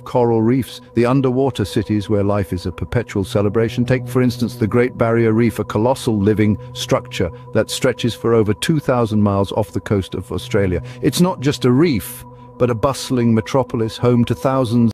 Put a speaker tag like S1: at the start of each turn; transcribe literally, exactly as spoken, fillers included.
S1: coral reefs, the underwater cities where life is a perpetual celebration. Take, for instance, the Great Barrier Reef, a colossal living structure that stretches for over two thousand miles off the coast of Australia. It's not just a reef, but a bustling metropolis home to thousands